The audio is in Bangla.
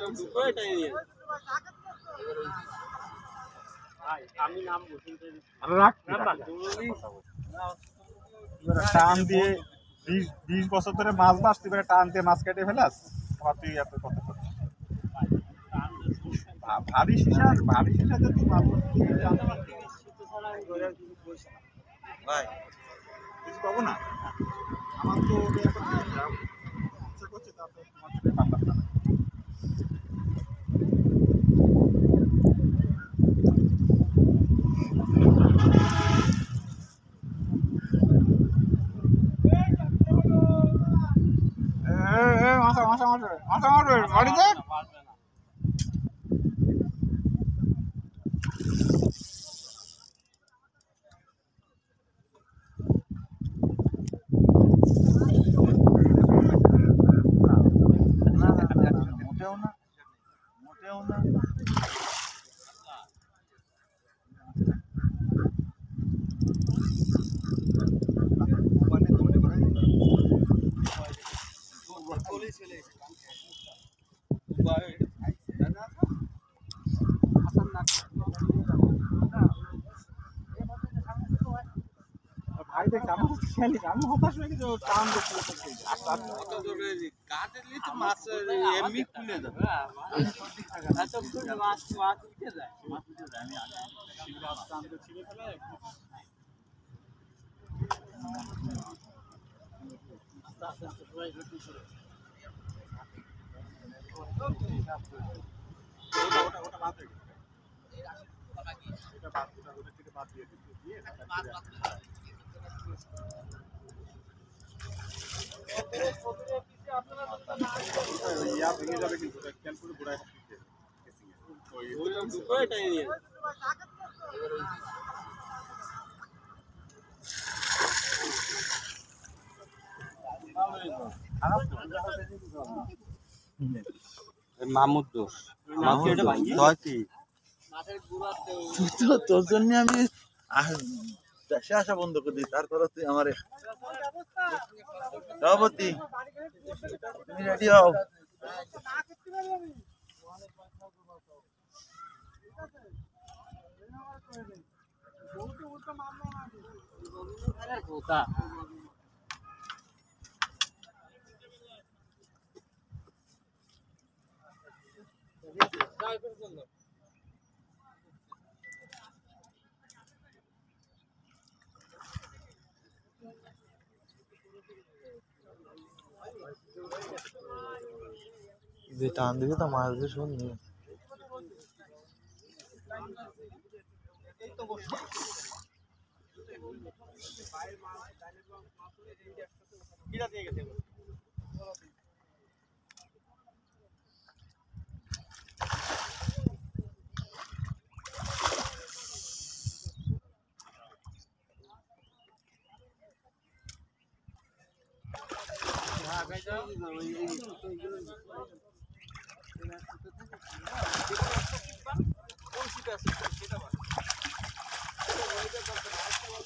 টান দিয়ে 20 বছর ধরে মাছ মাছ তুই টান দিয়ে মাছ কেটে ফেলাস তুই এত কথা ভারী সিসাতে তুই মাছ ভাই কিছু পাবো না আমার তো ইচ্ছা করছে তারপর তোমার সাথে পারলাম না বাড়িতে মোটেও না ভাই দেখ আমি হতাশ হয়ে গেছি টান দেখতে মাছ এমনি খুলে যাবে মাছ উঠে যায় ভেঙে যাবে কিন্তু মামুর দোষ তোর জন্য আমি দেশে আসা বন্ধ করে দিই তারপরে তুই আমার সভাপতি তুমি রেডি হও টান দিকে তো মাছ দিয়ে শুননি সেটা